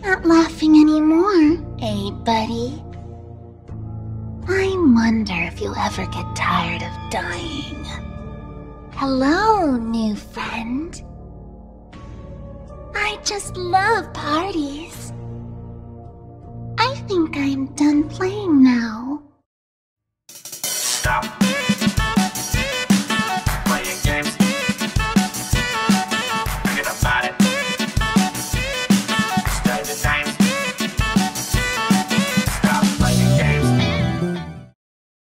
not laughing anymore, eh, buddy? I wonder if you'll ever get tired of dying. Hello, new friend. I just love parties. I think I'm done playing now.